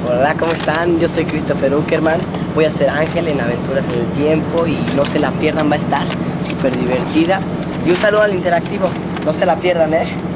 Hola, ¿cómo están? Yo soy Christopher Uckerman. Voy a ser Ángel en Aventuras en el Tiempo y no se la pierdan, va a estar súper divertida. Y un saludo al interactivo, no se la pierdan, ¿eh?